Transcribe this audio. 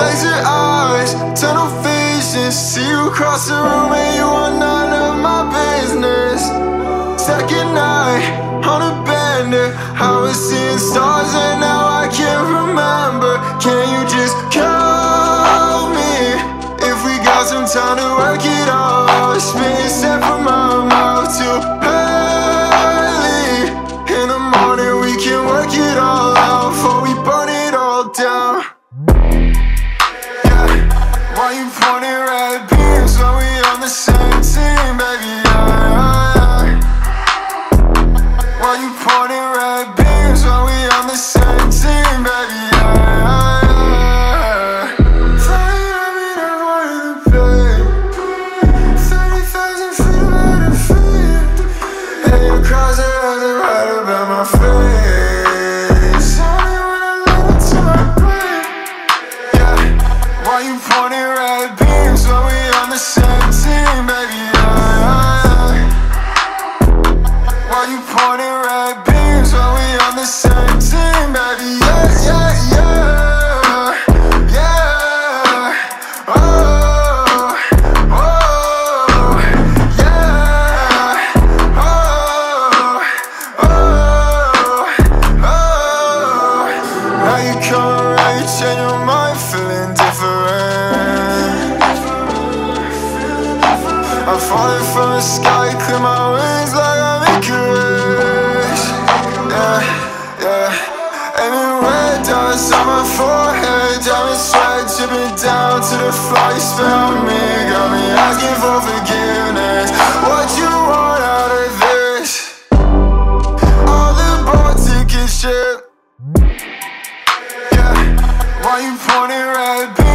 laser eyes, tunnel vision. See you across the room and you are none of my business. Second night on a bender, I was seeing stars and now I can't remember. Can you just call me if we got some time to work it out? Spin set from my mouth to early in the morning. We can work it all out before we burn it all down. Yeah, why you pointing red beams when we on the same team, baby? Why you pointing red beams when we on the same team, baby? Flying at me, never wanted to pay. 30,000 feet about to feet. And your cross it wasn't right about my face. Only when I let it to my brain. Yeah, why you pointing red beams when we on the same team, baby? Why you pointing red beams when we on the same team, baby? Yeah, yeah, yeah, yeah. Oh, oh, yeah. Oh, oh, oh. Now you come right, change your mind, feeling different. I'm falling from the sky, clear my wings like I'm Icarus. Yeah, yeah. Aiming red dots on my forehead, diamond sweat dripping down to the floor. You spit on me, got me asking for forgiveness. What you want out of this? All the ball tickets ship. Yeah, why you pointing red?